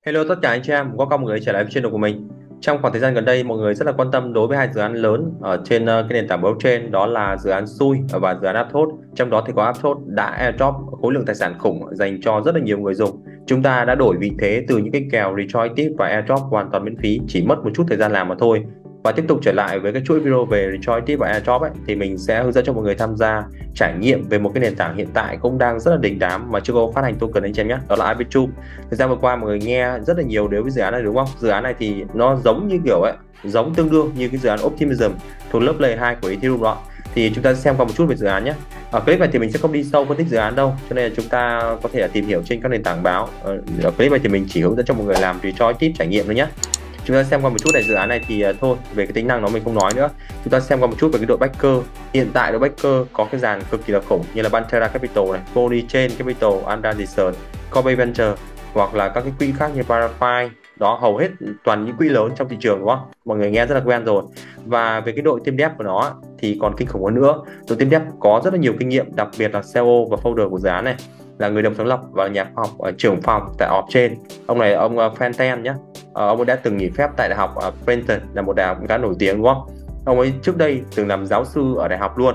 Hello tất cả anh chị em, welcome mọi người trở lại với channel của mình. Trong khoảng thời gian gần đây, mọi người rất là quan tâm đối với hai dự án lớn ở trên cái nền tảng blockchain, đó là dự án Sui và dự án Aptos. Trong đó thì có Aptos đã airdrop khối lượng tài sản khủng dành cho rất là nhiều người dùng. Chúng ta đã đổi vị thế từ những cái kèo retroactive và airdrop hoàn toàn miễn phí, chỉ mất một chút thời gian làm mà thôi. Và tiếp tục trở lại với cái chuỗi video về retroactive và airdrop ấy, thì mình sẽ hướng dẫn cho mọi người tham gia trải nghiệm về một cái nền tảng hiện tại cũng đang rất là đình đám mà chưa có phát hành token anh chị em nhé, đó là Arbitrum. Thời gian vừa qua mọi người nghe rất là nhiều đối với dự án này đúng không? Dự án này thì nó giống như kiểu ấy, giống tương đương như cái dự án Optimism thuộc lớp layer 2 của Ethereum đó. Thì chúng ta sẽ xem qua một chút về dự án nhé. Ở clip này thì mình sẽ không đi sâu phân tích dự án đâu, cho nên là chúng ta có thể tìm hiểu trên các nền tảng báo. Ở clip này thì mình chỉ hướng dẫn cho mọi người làm retroactive trải nghiệm thôi nhé. Chúng ta xem qua một chút về dự án này thì thôi, về cái tính năng nó mình không nói nữa. Chúng ta xem qua một chút về cái đội backer. Hiện tại đội backer có cái dàn cực kỳ là khủng như là Pantera Capital này, Polychain Capital, Andreessen, Corpay Venture, hoặc là các cái quỹ khác như Parafine. Đó, hầu hết toàn những quỹ lớn trong thị trường đúng không? Mọi người nghe rất là quen rồi. Và về cái đội team dev của nó thì còn kinh khủng hơn nữa. Đội team dev có rất là nhiều kinh nghiệm, đặc biệt là CEO và founder của dự án này là người đồng sáng lập và nhà khoa học trưởng phòng tại Offchain. Ông này, ông Fanten nhé. Ông ấy đã từng nghỉ phép tại đại học Princeton, là một đại học khá nổi tiếng đúng không? Ông ấy trước đây từng làm giáo sư ở đại học luôn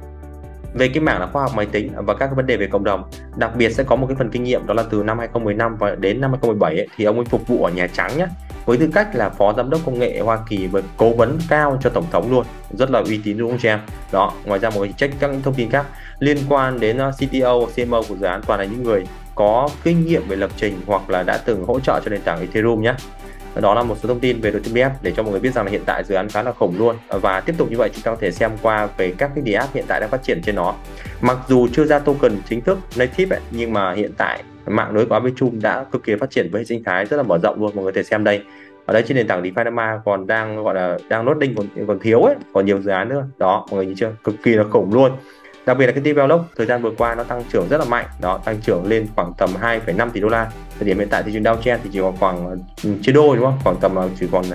về cái mảng là khoa học máy tính và các cái vấn đề về cộng đồng. Đặc biệt sẽ có một cái phần kinh nghiệm, đó là từ năm 2015 và đến năm 2017 ấy, thì ông ấy phục vụ ở Nhà Trắng nhé, với tư cách là phó giám đốc công nghệ Hoa Kỳ và cố vấn cao cho tổng thống luôn, rất là uy tín đúng không chị em? Đó, ngoài ra mọi người check các thông tin khác liên quan đến CTO, CMO của dự án toàn là những người có kinh nghiệm về lập trình hoặc là đã từng hỗ trợ cho nền tảng Ethereum nhé. Đó là một số thông tin về đội team dev để cho mọi người biết rằng là hiện tại dự án khá là khủng luôn. Và tiếp tục như vậy, chúng ta có thể xem qua về các cái DApp hiện tại đang phát triển trên nó. Mặc dù chưa ra token chính thức native ấy, nhưng mà hiện tại mạng lưới của Arbitrum đã cực kỳ phát triển với hệ sinh thái rất là mở rộng luôn. Mọi người có thể xem đây. Ở đây trên nền tảng DeFi Dama còn đang gọi là đang loading, còn thiếu ấy, còn nhiều dự án nữa. Đó, mọi người nhìn chưa? Cực kỳ là khủng luôn. Đặc biệt là cái develop thời gian vừa qua nó tăng trưởng rất là mạnh, đó, tăng trưởng lên khoảng tầm 2,5 tỷ đô la. Thời điểm hiện tại thị trường Dow Jones thì chỉ còn khoảng chia đôi đúng không, khoảng tầm chỉ còn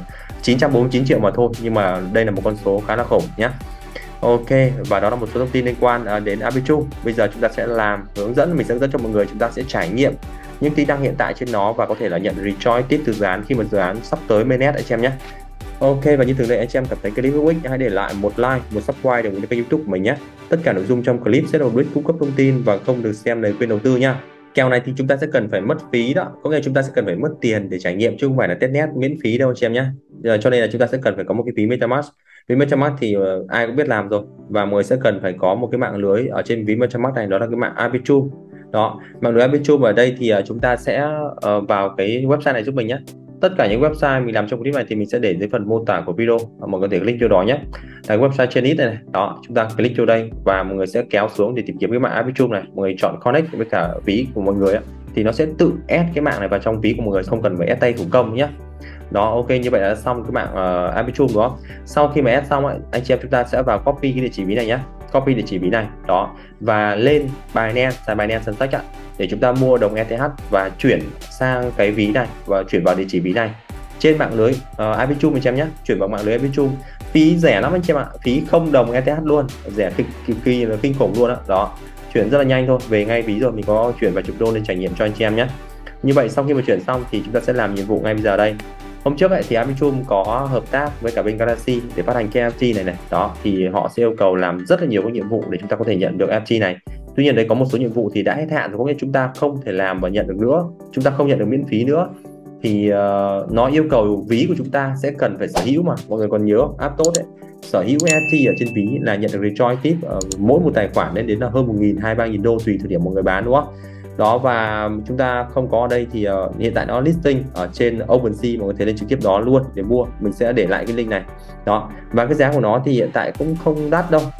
949 triệu mà thôi, nhưng mà đây là một con số khá là khủng nhé. Ok, và đó là một số thông tin liên quan đến Arbitrum. Bây giờ chúng ta sẽ làm mình sẽ hướng dẫn cho mọi người, chúng ta sẽ trải nghiệm những tính năng hiện tại trên nó và có thể là nhận retroactive từ dự án khi mà dự án sắp tới mainnet anh chị em nhé. Ok, và như thường lệ, anh chị em cảm thấy clip hữu ích hãy để lại một like, một subscribe để ủng hộ kênh YouTube của mình nhé. Tất cả nội dung trong clip sẽ được Blitz cung cấp thông tin và không được xem lời khuyên đầu tư nha. Kèo này thì chúng ta sẽ cần phải mất phí đó, có nghĩa là chúng ta sẽ cần phải mất tiền để trải nghiệm chứ không phải là testnet miễn phí đâu anh chị em nhé. Cho nên là chúng ta sẽ cần phải có một cái ví MetaMask. Ví MetaMask thì ai cũng biết làm rồi, và mọi người sẽ cần phải có một cái mạng lưới ở trên ví MetaMask này, đó là cái mạng Arbitrum. Đó, mạng lưới Arbitrum ở đây thì chúng ta sẽ vào cái website này giúp mình nhé. Tất cả những website mình làm trong clip này thì mình sẽ để dưới phần mô tả của video, mọi người có thể click vô đó nhé. Cái website trên ít này, đó, chúng ta click vô đây và mọi người sẽ kéo xuống để tìm kiếm cái mạng Arbitrum này. Mọi người chọn connect với cả ví của mọi người ấy, thì nó sẽ tự add cái mạng này vào trong ví của mọi người, không cần phải add tay thủ công nhé. Đó, ok, như vậy là xong cái mạng Arbitrum đó. Sau khi mà add xong ấy, anh chị em chúng ta sẽ vào copy cái địa chỉ ví này nhé, copy địa chỉ ví này đó, và lên Binance, sàn Binance Transact ạ, để chúng ta mua đồng ETH và chuyển sang cái ví này và chuyển vào địa chỉ ví này trên mạng lưới Arbitrum anh chị em nhé. Chuyển vào mạng lưới Arbitrum phí rẻ lắm anh chị em ạ, phí không đồng ETH luôn, rẻ cực kỳ là kinh khủng luôn đó. Đó, chuyển rất là nhanh thôi, về ngay ví rồi, mình có chuyển vài chục đô lên trải nghiệm cho anh chị em nhé. Như vậy sau khi mà chuyển xong thì chúng ta sẽ làm nhiệm vụ ngay bây giờ đây. Hôm trước ấy, thì Arbitrum có hợp tác với cả bên Galaxy để phát hành cái NFT này. Đó, thì họ sẽ yêu cầu làm rất là nhiều các nhiệm vụ để chúng ta có thể nhận được NFT này. Tuy nhiên đấy có một số nhiệm vụ thì đã hết hạn rồi, có nghĩa chúng ta không thể làm và nhận được nữa, chúng ta không nhận được miễn phí nữa. Thì nó yêu cầu ví của chúng ta sẽ cần phải sở hữu, mà mọi người còn nhớ Aptos ấy, sở hữu NFT ở trên ví là nhận được retroactive mỗi một tài khoản đến là hơn 1.000, 2-3.000 đô tùy thời điểm mọi người bán đúng không? Đó, và chúng ta không có ở đây thì hiện tại nó listing ở trên OpenSea, mọi người thể lên trực tiếp đó luôn để mua. Mình sẽ để lại cái link này. Đó, và cái giá của nó thì hiện tại cũng không đắt đâu.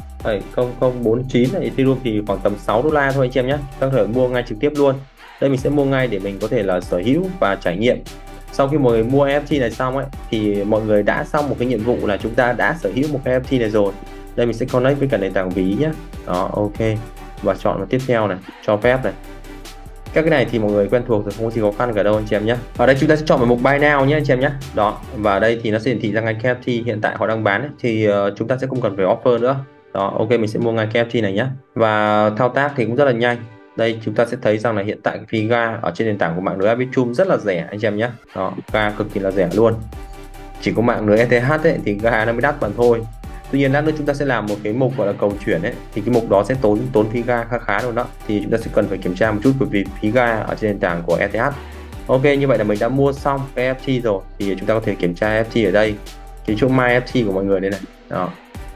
0049 này, Ethereum thì khoảng tầm 6 đô la thôi anh chị em nhé. Các thể mua ngay trực tiếp luôn. Đây mình sẽ mua ngay để mình có thể là sở hữu và trải nghiệm. Sau khi mọi người mua NFT này xong ấy thì mọi người đã xong một cái nhiệm vụ là chúng ta đã sở hữu một cái NFT này rồi. Đây mình sẽ connect với cả nền tảng ví nhé. Đó, ok, và chọn vào tiếp theo này, cho phép này. Các cái này thì mọi người quen thuộc rồi, không có gì khó khăn cả đâu anh chị em nhé. Ở đây chúng ta sẽ chọn vào mục buy now nhé anh chị em nhé. Đó, và ở đây thì nó sẽ hiển thị ra ngay NFT hiện tại họ đang bán ấy, thì chúng ta sẽ không cần phải offer nữa. Đó, ok, mình sẽ mua ngay NFT này nhé. Và thao tác thì cũng rất là nhanh. Đây chúng ta sẽ thấy rằng là hiện tại cái phí ga ở trên nền tảng của mạng lưới Arbitrum rất là rẻ anh chị em nhé. Đó, ga cực kỳ là rẻ luôn. Chỉ có mạng lưới ETH ấy, thì ga nó mới đắt bằng thôi. Tuy nhiên lát nữa chúng ta sẽ làm một cái mục gọi là cầu chuyển ấy, thì cái mục đó sẽ tốn phí ga khá khá luôn đó. Thì chúng ta sẽ cần phải kiểm tra một chút bởi vì phí ga ở trên nền tảng của ETH. Ok, như vậy là mình đã mua xong cái FT rồi, thì chúng ta có thể kiểm tra FT ở đây, cái chỗ My FT của mọi người đây này. Đó,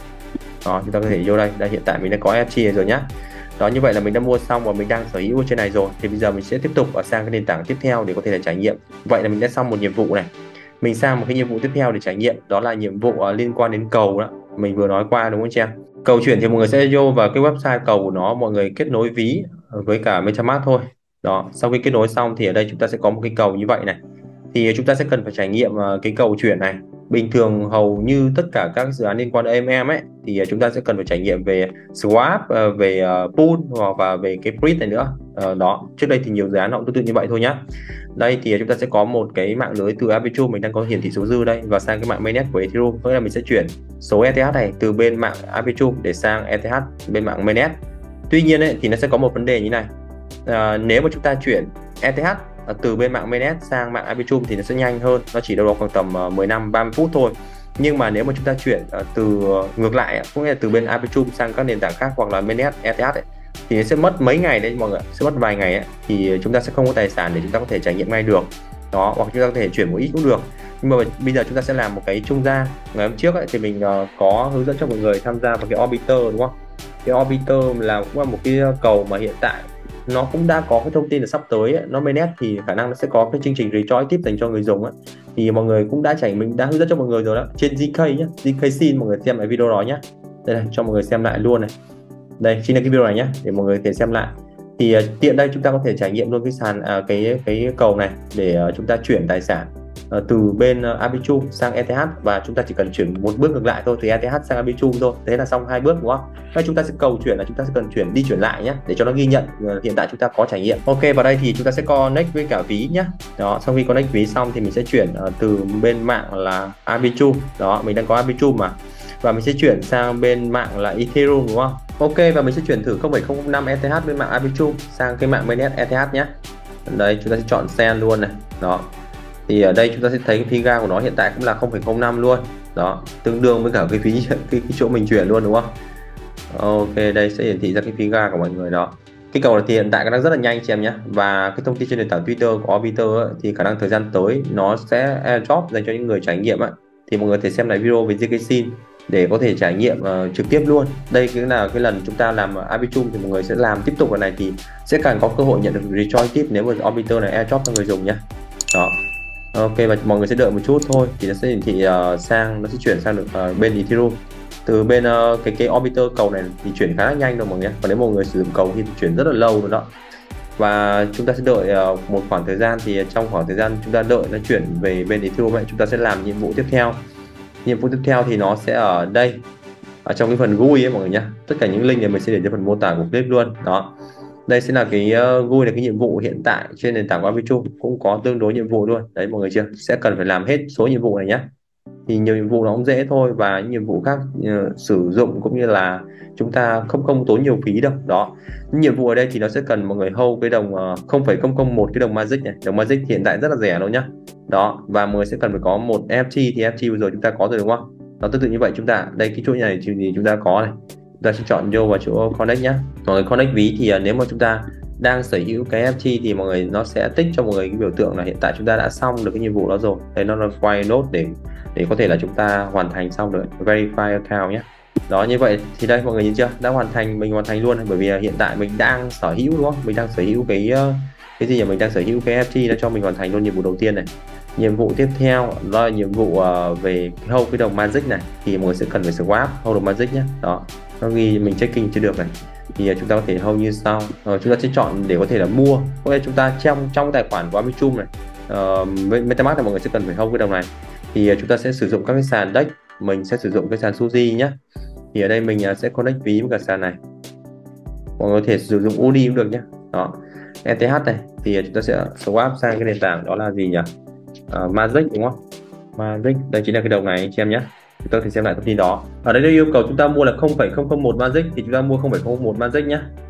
chúng ta có thể vô đây. Đây hiện tại mình đã có FT rồi nhá. Đó, như vậy là mình đã mua xong và mình đang sở hữu ở trên này rồi. Thì bây giờ mình sẽ tiếp tục sang cái nền tảng tiếp theo để có thể là trải nghiệm. Vậy là mình đã xong một nhiệm vụ này. Mình sang một cái nhiệm vụ tiếp theo để trải nghiệm, đó là nhiệm vụ liên quan đến cầu đó. Mình vừa nói qua đúng không chị em? Cầu chuyển thì mọi người sẽ vô vào cái website cầu của nó, mọi người kết nối ví với cả MetaMask thôi. Đó, sau khi kết nối xong thì ở đây chúng ta sẽ có một cái cầu như vậy này. Thì chúng ta sẽ cần phải trải nghiệm cái cầu chuyển này. Bình thường hầu như tất cả các dự án liên quan đến AMM ấy thì chúng ta sẽ cần phải trải nghiệm về swap, về pool hoặc và về cái bridge này nữa. Đó, trước đây thì nhiều dự án họ cũng tương tự như vậy thôi nhá. Đây thì chúng ta sẽ có một cái mạng lưới từ Arbitrum, mình đang có hiển thị số dư đây, và sang cái mạng mainnet của Ethereum. Tức là mình sẽ chuyển số ETH này từ bên mạng Arbitrum để sang ETH bên mạng mainnet. Tuy nhiên ấy, thì nó sẽ có một vấn đề như này. Nếu mà chúng ta chuyển ETH từ bên mạng mainnet sang mạng Arbitrum thì nó sẽ nhanh hơn, nó chỉ đâu đó khoảng tầm 15-30 phút thôi. Nhưng mà nếu mà chúng ta chuyển từ ngược lại, cũng là từ bên Arbitrum sang các nền tảng khác hoặc là mainnet ETH ấy, thì nó sẽ mất mấy ngày đấy mọi người, sẽ mất vài ngày ấy, thì chúng ta sẽ không có tài sản để chúng ta có thể trải nghiệm ngay được. Đó, hoặc chúng ta có thể chuyển một ít cũng được. Nhưng mà bây giờ chúng ta sẽ làm một cái trung gian. Ngày hôm trước ấy, thì mình có hướng dẫn cho mọi người tham gia vào cái Orbiter đúng không? Cái Orbiter là cũng là một cái cầu mà hiện tại nó cũng đã có cái thông tin là sắp tới ấy, nó mainnet thì khả năng nó sẽ có cái chương trình rejoin tiếp dành cho người dùng ấy. Thì mọi người cũng đã mình đã hướng dẫn cho mọi người rồi đó, trên ZK nhé, ZK xin mọi người xem lại video đó nhé. Đây này, cho mọi người xem lại luôn này. Đây chính là cái video này nhé, để mọi người có thể xem lại. Thì tiện đây chúng ta có thể trải nghiệm luôn cái sàn cái cầu này để chúng ta chuyển tài sản từ bên Arbitrum sang ETH, và chúng ta chỉ cần chuyển một bước ngược lại thôi, từ ETH sang Arbitrum thôi, thế là xong hai bước đúng không? Đây chúng ta sẽ cầu chuyển là chúng ta sẽ cần chuyển đi chuyển lại nhé, để cho nó ghi nhận hiện tại chúng ta có trải nghiệm. Ok, vào đây thì chúng ta sẽ connect với cả ví nhé. Đó, sau khi connect ví xong thì mình sẽ chuyển từ bên mạng là Arbitrum. Đó, mình đang có Arbitrum mà, và mình sẽ chuyển sang bên mạng là Ethereum đúng không? Ok, và mình sẽ chuyển thử 0,005 ETH bên mạng Arbitrum sang cái mạng mainnet ETH nhé. Đây chúng ta sẽ chọn send luôn này. Đó, thì ở đây chúng ta sẽ thấy cái phí ga của nó hiện tại cũng là 0,05 luôn. Đó, tương đương với cả cái phí cái chỗ mình chuyển luôn đúng không? Ok, đây sẽ hiển thị ra cái phí ga của mọi người đó. Cái cầu này thì hiện tại đang rất là nhanh chị em nhé. Và cái thông tin trên nền tảng Twitter của Orbiter ấy, thì khả năng thời gian tới nó sẽ airdrop dành cho những người trải nghiệm ấy. Thì mọi người thể xem lại video về ZK để có thể trải nghiệm trực tiếp luôn. Đây cũng là cái lần chúng ta làm Arbitrum thì mọi người sẽ làm tiếp tục lần này thì sẽ càng có cơ hội nhận được rejoin tiếp nếu mà Orbiter này airdrop cho người dùng nhé. Đó. Ok, và mọi người sẽ đợi một chút thôi thì nó sẽ hiển thị nó sẽ chuyển sang được bên Ethereum. Từ bên cái Orbiter cầu này thì chuyển khá là nhanh đâu mọi người. Còn nếu mọi người sử dụng cầu thì chuyển rất là lâu rồi đó. Và chúng ta sẽ đợi một khoảng thời gian, thì trong khoảng thời gian chúng ta đợi nó chuyển về bên Ethereum ấy, chúng ta sẽ làm nhiệm vụ tiếp theo. Nhiệm vụ tiếp theo thì nó sẽ ở đây, ở trong cái phần GUI ấy mọi người nhé. Tất cả những link này mình sẽ để cho phần mô tả của clip luôn. Đó, đây sẽ là cái GUI, là cái nhiệm vụ hiện tại trên nền tảng của Arbitrum, cũng có tương đối nhiệm vụ luôn. Đấy mọi người chưa, sẽ cần phải làm hết số nhiệm vụ này nhé. Thì nhiều nhiệm vụ nó cũng dễ thôi, và những nhiệm vụ khác sử dụng cũng như là chúng ta không tốn nhiều phí đâu. Đó, những nhiệm vụ ở đây thì nó sẽ cần mọi người hold cái đồng 0,001 cái đồng Magic này. Đồng Magic hiện tại rất là rẻ luôn nhá. Đó, và mọi người sẽ cần phải có một FT, thì FT bây giờ chúng ta có rồi đúng không? Nó tương tự như vậy, chúng ta đây cái chỗ này thì chúng ta có này, chúng ta sẽ chọn vô vào chỗ connect nhé. Mọi người connect ví thì nếu mà chúng ta đang sở hữu cái FT thì mọi người nó sẽ tích cho mọi người cái biểu tượng là hiện tại chúng ta đã xong được cái nhiệm vụ đó rồi. Đây nó là quay nốt để có thể là chúng ta hoàn thành xong được verify account nhé. Đó, như vậy thì đây mọi người nhìn chưa, đã hoàn thành, mình hoàn thành luôn, bởi vì hiện tại mình đang sở hữu đúng không? Mình đang sở hữu cái gì nhỉ? Mình đang sở hữu cái FT, nó cho mình hoàn thành luôn nhiệm vụ đầu tiên này. Nhiệm vụ tiếp theo đó là nhiệm vụ về hold cái đồng Magic này, thì mọi người sẽ cần phải swap hold đồng Magic nhé. Đó, nó ghi mình checking chưa được này, thì chúng ta có thể hold như sau. Chúng ta sẽ chọn để có thể là mua. Có thể chúng ta trong tài khoản của Arbitrum này, MetaMask này mọi người sẽ cần phải hold cái đồng này. Thì chúng ta sẽ sử dụng các cái sàn DEX, mình sẽ sử dụng cái sàn Suzy nhé. Thì ở đây mình sẽ connect ví với cả sàn này, mọi người có thể sử dụng UD cũng được nhé. Đó, ETH này thì chúng ta sẽ swap sang cái nền tảng đó là gì nhỉ? Magic đúng không? Magic, đây chính là cái đồng này anh chị em nhé. Chúng ta có thể xem lại thông tin đó. Ở đây nó yêu cầu chúng ta mua là 0,001 Magic, thì chúng ta mua 0,001 Magic nhé.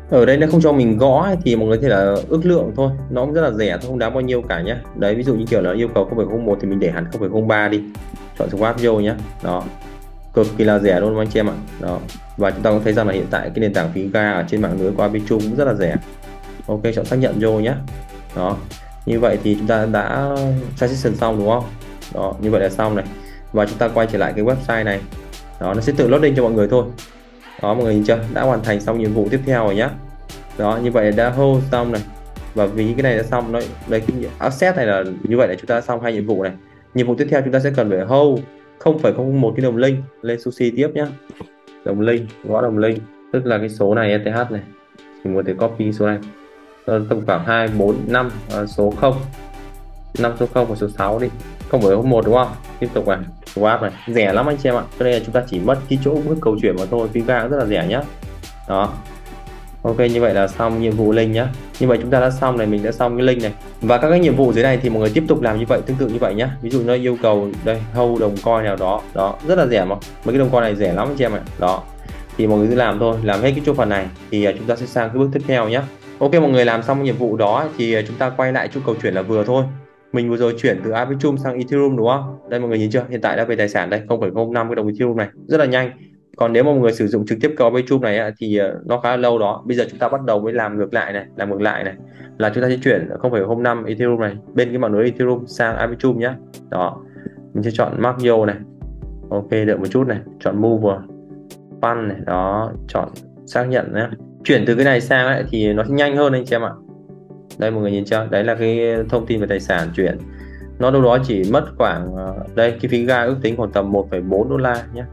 Ở đây nó không cho mình gõ thì mọi người có thể là ước lượng thôi, nó cũng rất là rẻ thôi, không đáng bao nhiêu cả nhá. Đấy, ví dụ như kiểu là yêu cầu 0,01 thì mình để hẳn 0,03 đi, chọn swap vô nhá. Đó, cực kỳ là rẻ luôn anh chị em ạ. Đó, và chúng ta cũng thấy rằng là hiện tại cái nền tảng phí ga ở trên mạng lưới của Arbitrum cũng rất là rẻ. Ok, chọn xác nhận vô nhé. Đó, như vậy thì chúng ta đã transaction xong đúng không? Đó, như vậy là xong này. Và chúng ta quay trở lại cái website này. Đó, nó sẽ tự loading cho mọi người thôi. Đó, mọi người nhìn chưa? Đã hoàn thành xong nhiệm vụ tiếp theo rồi nhá. Đó, như vậy đã hold xong này. Và vì cái này đã xong, đây cái access này là như vậy là chúng ta đã xong hai nhiệm vụ này. Nhiệm vụ tiếp theo chúng ta sẽ cần phải hold 0,01 cái đồng link lên sushi tiếp nhá. Đồng link, gõ đồng link, tức là cái số này ETH này. Thì mình có thể copy số này. Tổng khoảng 2, 4, 5 số 0, 5 số 0 và số 6 đi, 0,01 đúng không? Tiếp tục này, swap này, rẻ lắm anh chị em ạ. Cho nên là chúng ta chỉ mất cái chỗ bước cầu chuyển mà thôi, phí ga rất là rẻ nhá. Đó, ok, như vậy là xong nhiệm vụ link nhá. Như vậy chúng ta đã xong này, mình đã xong cái link này. Và các cái nhiệm vụ dưới này thì mọi người tiếp tục làm như vậy, tương tự như vậy nhá. Ví dụ nó yêu cầu đây hold đồng coin nào đó, đó rất là rẻ mà, mấy cái đồng coin này rẻ lắm anh chị em ạ. Đó, thì mọi người cứ làm thôi, làm hết cái chỗ phần này thì chúng ta sẽ sang cái bước tiếp theo nhé. Ok, mọi người làm xong nhiệm vụ đó thì chúng ta quay lại chỗ cầu chuyển là vừa thôi. Mình vừa rồi chuyển từ Arbitrum sang Ethereum đúng không? Đây mọi người nhìn chưa, hiện tại đã về tài sản đây 0,05 cái đồng Ethereum này, rất là nhanh. Còn nếu mà mọi người sử dụng trực tiếp cầu Arbitrum này thì nó khá là lâu đó. Bây giờ chúng ta bắt đầu mới làm ngược lại này, là chúng ta sẽ chuyển 0,05 Ethereum này bên cái mạng lưới Ethereum sang Arbitrum nhé. Đó, mình sẽ chọn Mark Yo này. Ok, đợi một chút này, chọn Move Fund này, đó, chọn xác nhận nhé. Chuyển từ cái này sang ấy, thì nó sẽ nhanh hơn anh chị em ạ. Đây mọi người nhìn chưa, đấy là cái thông tin về tài sản chuyển. Nó đâu đó chỉ mất khoảng đây, cái phí ga ước tính khoảng tầm 1,4 đô la nhé,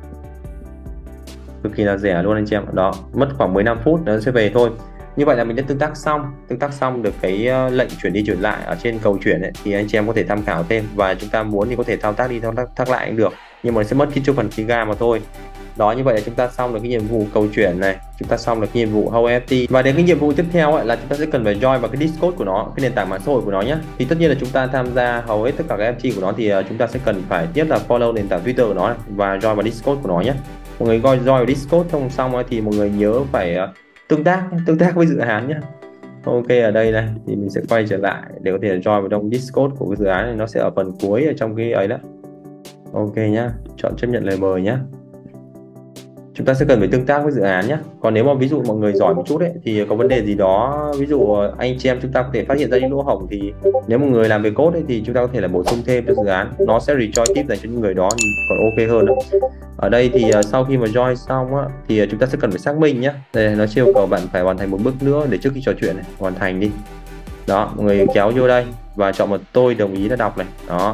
cực kỳ là rẻ luôn anh chị em. Đó, mất khoảng 15 phút nó sẽ về thôi. Như vậy là mình đã tương tác xong được cái lệnh chuyển đi chuyển lại ở trên cầu chuyển ấy, thì anh chị em có thể tham khảo thêm, và chúng ta muốn thì có thể thao tác đi thao tác lại cũng được, nhưng mà sẽ mất cái chỗ phần phí ga mà thôi. Đó, như vậy là chúng ta xong được cái nhiệm vụ cầu chuyển này, chúng ta xong được cái nhiệm vụ hold FT, và đến cái nhiệm vụ tiếp theo ấy, là chúng ta sẽ cần phải join vào cái Discord của nó, cái nền tảng mạng xã hội của nó nhé. Thì tất nhiên là chúng ta tham gia hầu hết tất cả các FT của nó thì chúng ta sẽ cần phải nhất là follow nền tảng Twitter của nó này, và join vào Discord của nó nhé. Mọi người join vào Discord xong thì mọi người nhớ phải tương tác với dự án nhé. Ok, ở đây này thì mình sẽ quay trở lại để có thể join vào trong Discord của cái dự án này, nó sẽ ở phần cuối ở trong cái ấy đó. Ok nhá, chọn chấp nhận lời mời nhá. Chúng ta sẽ cần phải tương tác với dự án nhé. Còn nếu mà ví dụ mọi người giỏi một chút ấy, thì có vấn đề gì đó, ví dụ anh chị em chúng ta có thể phát hiện ra những lỗ hổng, thì nếu một người làm về code ấy, thì chúng ta có thể là bổ sung thêm cho dự án, nó sẽ rejoin tiếp dành cho những người đó còn ok hơn đó. Ở đây thì sau khi mà join xong á, thì chúng ta sẽ cần phải xác minh nhé. Đây, nó yêu cầu bạn phải hoàn thành một bước nữa để trước khi trò chuyện này, hoàn thành đi. Đó, mọi người kéo vô đây và chọn một tôi đồng ý đã đọc này. Đó,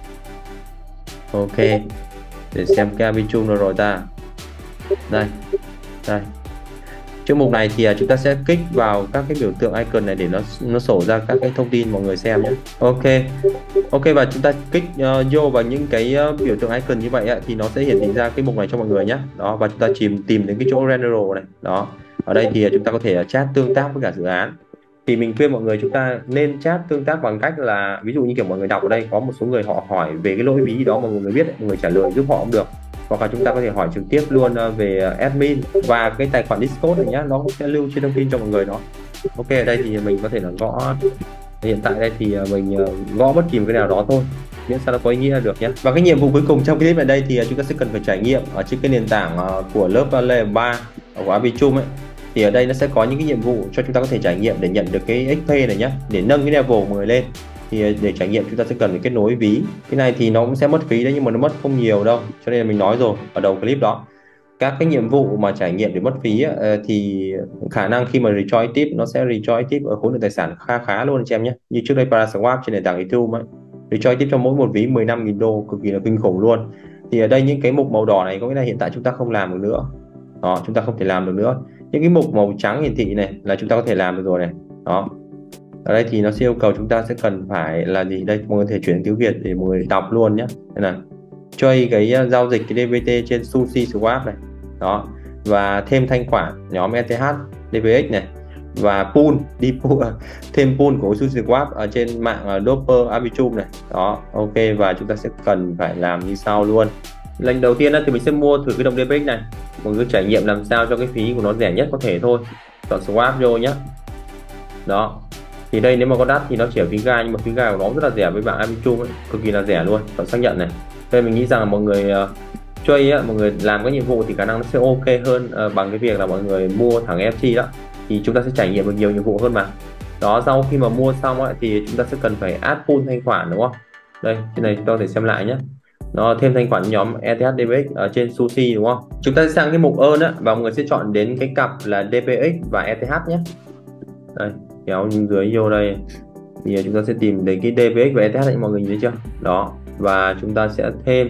ok, để xem cái Arbitrum rồi ta. Đây, trước mục này thì chúng ta sẽ kích vào các cái biểu tượng icon này để nó sổ ra các cái thông tin mọi người xem nhé. Ok, và chúng ta kích vô vào những cái biểu tượng icon như vậy thì nó sẽ hiển thị ra cái mục này cho mọi người nhé. Đó, và chúng ta tìm đến cái chỗ general này. Đó, ở đây thì chúng ta có thể chat tương tác với cả dự án. Thì mình khuyên mọi người chúng ta nên chat tương tác bằng cách là ví dụ như kiểu mọi người đọc ở đây có một số người họ hỏi về cái lỗi ví đó mà mọi người biết, mọi người trả lời giúp họ cũng được, hoặc là chúng ta có thể hỏi trực tiếp luôn về admin, và cái tài khoản Discord này nhá, nó cũng sẽ lưu trên thông tin cho mọi người đó. Ok, ở đây thì mình có thể là gõ, hiện tại đây thì mình gõ bất kỳ một cái nào đó thôi, miễn sao nó có ý nghĩa được nhé. Và cái nhiệm vụ cuối cùng trong cái clip này đây thì chúng ta sẽ cần phải trải nghiệm ở trên cái nền tảng của lớp layer 3 của Arbitrum ấy. Thì ở đây nó sẽ có những cái nhiệm vụ cho chúng ta có thể trải nghiệm để nhận được cái XP này nhé, để nâng cái level của người lên. Thì để trải nghiệm chúng ta sẽ cần phải kết nối ví. Cái này thì nó cũng sẽ mất phí đấy, nhưng mà nó mất không nhiều đâu, cho nên là mình nói rồi ở đầu clip đó, các cái nhiệm vụ mà trải nghiệm để mất phí thì khả năng khi mà rejoin tiếp nó sẽ rejoin tiếp ở khối lượng tài sản khá luôn anh chị em nhé. Như trước đây Paraswap trên nền tảng Ethereum ấy, rejoin tiếp cho mỗi một ví 15.000 đô, cực kỳ là kinh khủng luôn. Thì ở đây những cái mục màu đỏ này có nghĩa là hiện tại chúng ta không làm được nữa. Đó, chúng ta không thể làm được nữa. Những cái mục màu trắng hiển thị này là chúng ta có thể làm được rồi này. Đó, ở đây thì nó sẽ yêu cầu chúng ta sẽ cần phải là gì đây, mọi người có thể chuyển tiếng Việt để mọi người đọc luôn nhé. Đây là chơi cái giao dịch cái DVT trên Sushi Swap này. Đó, và thêm thanh khoản nhóm ETH DVX này, và pool thêm pool của Sushi Swap ở trên mạng Doper Arbitrum này. Đó, ok, và chúng ta sẽ cần phải làm như sau luôn. Lần đầu tiên thì mình sẽ mua thử cái đồng DVX này, mọi người trải nghiệm làm sao cho cái phí của nó rẻ nhất có thể thôi. chọn swap vô nhé. Đó thì đây nếu mà có đắt thì nó chỉ ở phí gai, nhưng mà phí gai của nó rất là rẻ với bảng Arbitrum ấy, cực kỳ là rẻ luôn. Chọn xác nhận này. Đây mình nghĩ rằng là mọi người chơi á, mọi người làm các nhiệm vụ thì khả năng nó sẽ ok hơn bằng cái việc là mọi người mua thẳng NFT đó, thì chúng ta sẽ trải nghiệm được nhiều nhiệm vụ hơn mà. Đó, sau khi mà mua xong ấy, thì chúng ta sẽ cần phải add pool thanh khoản đúng không? Đây cái này chúng ta có thể xem lại nhé. Nó thêm thanh khoản nhóm ETH DPX ở trên Sushi đúng không? Chúng ta sẽ sang cái mục earn á, và mọi người sẽ chọn đến cái cặp là DPX và ETH nhé. Đây kéo dưới vô đây thì chúng ta sẽ tìm đến cái DPX và ETH này, mọi người nhìn thấy chưa? Đó, và chúng ta sẽ thêm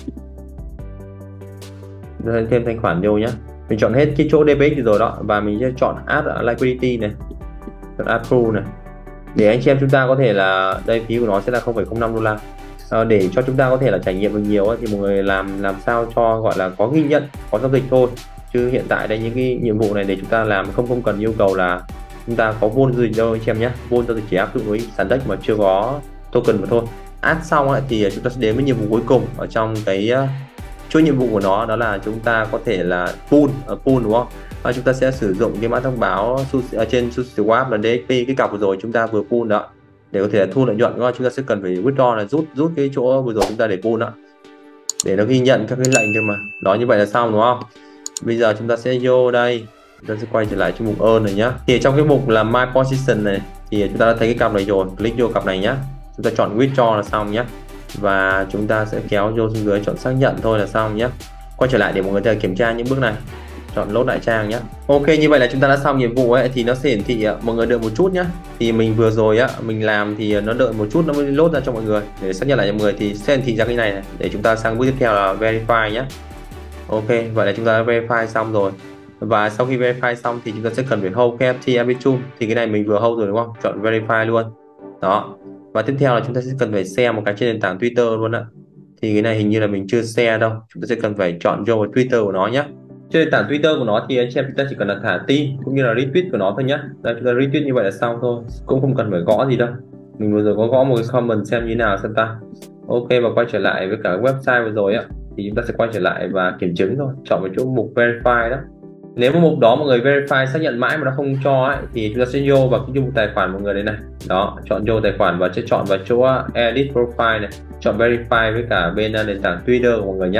thanh khoản vô nhé. Mình chọn hết cái chỗ DPX rồi đó, và mình sẽ chọn add liquidity này, chọn approve này, để anh chị em chúng ta có thể là đây phí của nó sẽ là 0,05 đô la. Để cho chúng ta có thể là trải nghiệm được nhiều ấy, thì mọi người làm sao cho gọi là có ghi nhận, có giao dịch thôi, chứ hiện tại đây những cái nhiệm vụ này để chúng ta làm không cần yêu cầu là chúng ta có vốn giao dịch đâu anh chị em nhé. Vốn giao dịch chỉ áp dụng với sàn DEX mà chưa có token mà thôi. Add xong ấy, thì chúng ta sẽ đến với nhiệm vụ cuối cùng ở trong cái chuỗi nhiệm vụ của nó, đó là chúng ta có thể là pool đúng không? Chúng ta sẽ sử dụng cái mã thông báo ở trên SushiSwap là DXP, cái cọc vừa rồi chúng ta vừa pool đó, để có thể là thu lợi nhuận. Chúng ta sẽ cần phải withdraw là rút cái chỗ vừa rồi chúng ta để pool đó, để nó ghi nhận các cái lệnh thôi mà. Đó, như vậy là xong đúng không? Bây giờ chúng ta sẽ vô đây, chúng ta sẽ quay trở lại trong mục earn này nhá. Thì trong cái mục là my position này thì chúng ta đã thấy cái cặp này rồi, click vô cặp này nhá, chúng ta chọn withdraw là xong nhá, và chúng ta sẽ kéo vô xuống dưới chọn xác nhận thôi là xong nhé. Quay trở lại để mọi người kiểm tra những bước này, chọn load lại trang nhé. Ok, như vậy là chúng ta đã xong nhiệm vụ ấy, thì nó sẽ hiển thị mọi người đợi một chút nhé. Thì mình vừa rồi á mình làm thì nó đợi một chút nó mới load ra cho mọi người, để xác nhận lại cho mọi người thì sẽ hiển thị ra cái này, để chúng ta sang bước tiếp theo là verify nhé. Ok, vậy là chúng ta đã verify xong rồi, và sau khi verify xong thì chúng ta sẽ cần phải hold NFT Arbitrum, thì cái này mình vừa hold rồi đúng không? Chọn verify luôn. Đó, và tiếp theo là chúng ta sẽ cần phải share một cái trên nền tảng Twitter luôn ạ. Thì cái này hình như là mình chưa share đâu, chúng ta sẽ cần phải chọn vô cái Twitter của nó nhé. Trên nền tảng Twitter của nó thì anh chị em chúng ta chỉ cần là thả tin cũng như là retweet của nó thôi nhé. Đây, chúng ta retweet như vậy là xong thôi, cũng không cần phải gõ gì đâu. Mình vừa rồi có gõ một cái comment xem như nào xem ta. Ok, và quay trở lại với cả website vừa rồi á, thì chúng ta sẽ quay trở lại và kiểm chứng thôi, chọn vào chỗ mục verify đó. Nếu mà mục đó mọi người verify xác nhận mãi mà nó không cho ấy, thì chúng ta sẽ vô vào cái mục tài khoản mọi người đây này. Đó, chọn vô tài khoản và sẽ chọn vào chỗ edit profile này, chọn verify với cả bên nền tảng Twitter của mọi người nhé,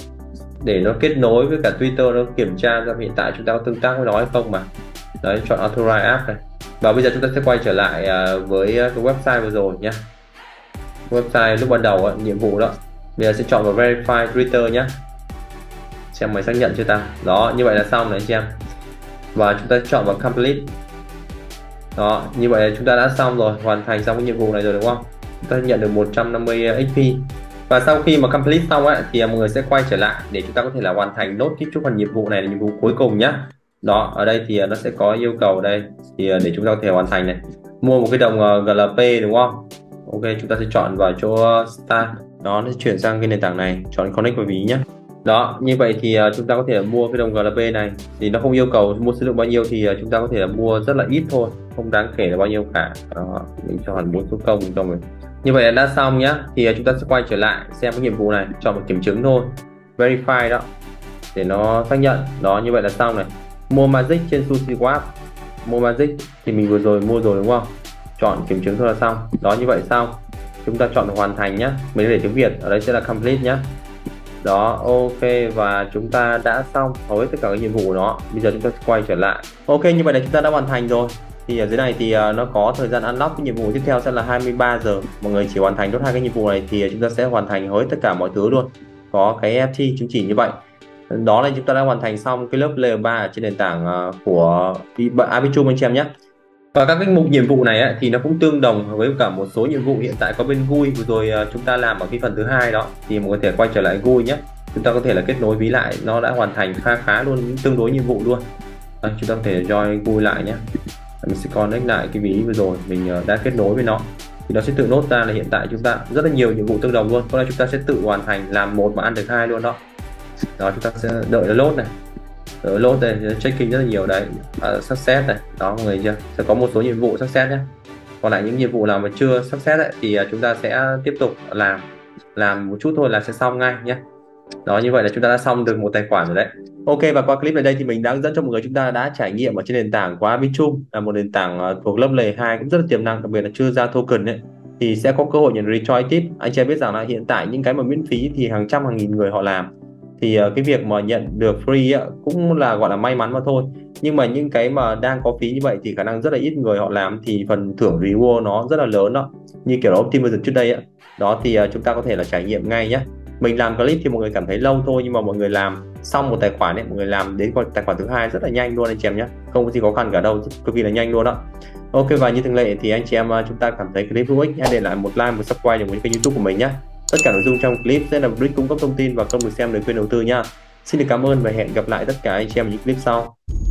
để nó kết nối với cả Twitter, nó kiểm tra ra hiện tại chúng ta có tương tác với nó hay không mà. Đấy, chọn authorize app này, và bây giờ chúng ta sẽ quay trở lại với cái website vừa rồi nhé. Website lúc ban đầu ấy, nhiệm vụ đó, bây giờ sẽ chọn vào verify Twitter nhé, xem mày xác nhận chưa ta. Đó, như vậy là xong này anh chị em, và chúng ta chọn vào complete. Đó, như vậy là chúng ta đã xong rồi, hoàn thành xong cái nhiệm vụ này rồi đúng không? Chúng ta nhận được 150 XP. Và sau khi mà complete xong ấy, thì mọi người sẽ quay trở lại để chúng ta có thể là hoàn thành nốt cái phần nhiệm vụ này là nhiệm vụ cuối cùng nhá. Đó, ở đây thì nó sẽ có yêu cầu đây, thì để chúng ta có thể hoàn thành này, mua một cái đồng GLP đúng không? Ok, chúng ta sẽ chọn vào chỗ start. Đó, nó sẽ chuyển sang cái nền tảng này, chọn connect vào ví nhé. Đó, như vậy thì chúng ta có thể mua cái đồng GLP này, thì nó không yêu cầu mua số lượng bao nhiêu, thì chúng ta có thể là mua rất là ít thôi, không đáng kể là bao nhiêu cả. Đó, mình cho hẳn 4 số công cho mình. Như vậy là đã xong nhá, thì chúng ta sẽ quay trở lại xem cái nhiệm vụ này, chọn một kiểm chứng thôi, verify đó, để nó xác nhận. Đó, như vậy là xong này. Mua Magic trên SushiSwap, mua Magic thì mình vừa rồi mua rồi đúng không? Chọn kiểm chứng thôi là xong. Đó, như vậy xong. Chúng ta chọn hoàn thành nhá, mình để tiếng Việt ở đây sẽ là complete nhá. Đó, ok, và chúng ta đã xong hầu hết tất cả các nhiệm vụ của nó. Bây giờ chúng ta quay trở lại. Ok, như vậy là chúng ta đã hoàn thành rồi. Thì ở dưới này thì nó có thời gian unlock, cái nhiệm vụ tiếp theo sẽ là 23 giờ. Mọi người chỉ hoàn thành tốt hai cái nhiệm vụ này thì chúng ta sẽ hoàn thành hầu hết tất cả mọi thứ luôn. Có cái FT chứng chỉ như vậy. Đó là chúng ta đã hoàn thành xong cái lớp layer 3 ở trên nền tảng của Arbitrum anh chị em nhé. Và các cái mục nhiệm vụ này ấy, thì nó cũng tương đồng với cả một số nhiệm vụ hiện tại có bên GUI vừa rồi chúng ta làm ở cái phần thứ hai đó, thì mọi người có thể quay trở lại GUI nhé. Chúng ta có thể là kết nối ví lại, nó đã hoàn thành khá luôn, tương đối nhiệm vụ luôn. Chúng ta có thể join GUI lại nhé. Mình sẽ connect lại cái ví vừa rồi mình đã kết nối với nó, thì nó sẽ tự nốt ra là hiện tại chúng ta rất là nhiều nhiệm vụ tương đồng luôn. Có lẽ chúng ta sẽ tự hoàn thành làm một mà ăn được hai luôn đó. Đó, chúng ta sẽ đợi nó load này, load đây, checking rất là nhiều đấy, success này. Đó, mọi người chưa, sẽ có một số nhiệm vụ success nhé. Còn lại những nhiệm vụ nào mà chưa success ấy, thì chúng ta sẽ tiếp tục làm một chút thôi là sẽ xong ngay nhé. Đó, như vậy là chúng ta đã xong được một tài khoản rồi đấy. Ok, và qua clip này đây thì mình đã hướng dẫn cho mọi người, chúng ta đã trải nghiệm ở trên nền tảng của Arbitrum, là một nền tảng thuộc lớp layer 2 cũng rất là tiềm năng, đặc biệt là chưa ra token ấy, thì sẽ có cơ hội nhận retroactive. Anh chị em biết rằng là hiện tại những cái mà miễn phí thì hàng trăm hàng nghìn người họ làm, thì cái việc mà nhận được free ấy, cũng là gọi là may mắn mà thôi. Nhưng mà những cái mà đang có phí như vậy thì khả năng rất là ít người họ làm, thì phần thưởng reward nó rất là lớn đó, như kiểu là Optimism trước đây ấy. Đó thì chúng ta có thể là trải nghiệm ngay nhé. Mình làm clip thì mọi người cảm thấy lâu thôi, nhưng mà mọi người làm xong một tài khoản ấy, mọi người làm đến tài khoản thứ hai rất là nhanh luôn anh chị em nhé, không có gì khó khăn cả đâu, cực kỳ là nhanh luôn đó. Ok, và như thường lệ thì anh chị em chúng ta cảm thấy clip hữu ích, hãy để lại một like, một subscribe cho kênh YouTube của mình nhé. Tất cả nội dung trong clip sẽ là mục đích cung cấp thông tin và không được xem lời khuyên đầu tư nha. Xin được cảm ơn và hẹn gặp lại tất cả anh chị em ở những clip sau.